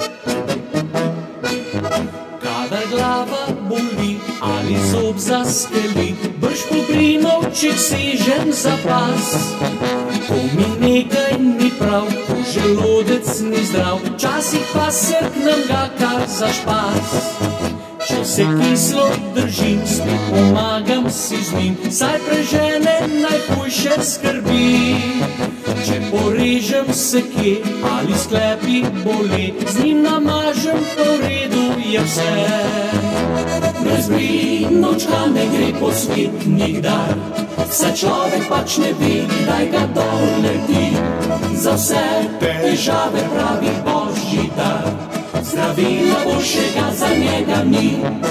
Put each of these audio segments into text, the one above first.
Kadar glava boli ali zob zaskeli, brž po brinovčih sežem za pas. Ko mi nekaj ni prav, ko želodec ni zdrav, včasih pa srk nam ga kar za špas. Če se kislo držim, spet pomagam si z njim, saj prežene najhujše skrbi. Če porežem se kje ali sklepi boli, z njim namažem, pa v redu je vse. Brez brinovčka ne gre po svet nikdar, saj človek pač ne ve, kdaj ga doleti. Za vse težave pravi božji dar, zdravila boljšega za njega ni.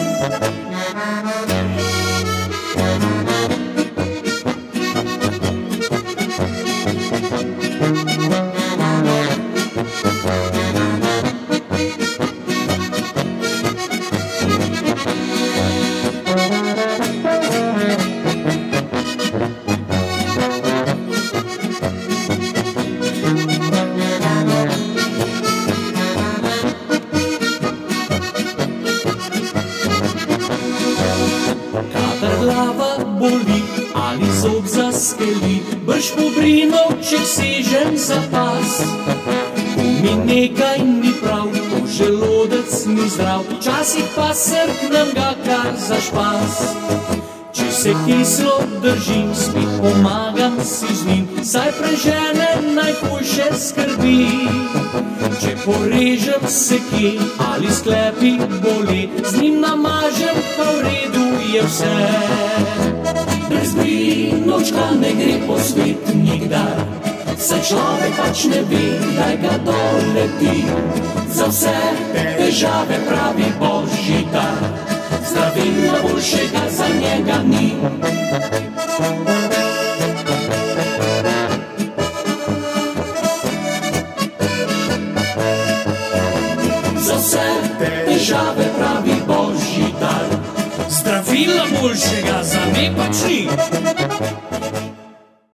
Kadar glava boli ali zob zaskeli, brž po brinovček sežem za pas. Ko mi nekaj ni prav, ko želodec ni zdrav, včasih pa srk nam ga kar za špas. Če se kislo držim, spet pomagam si z njim, saj prežene najhujše skrbi. Če porežem se kje ali sklepi boli, z njim namažem, pa v redu je vse. Brez brinovčka ne gre po svet nikdar, saj človek pač ne ve, kdaj ga doleti. Za vse težave pravi božji dar, zdravila boljšega za njega ni. Za vse težave pravi božji dar, zdravila boljšega za me pač ni.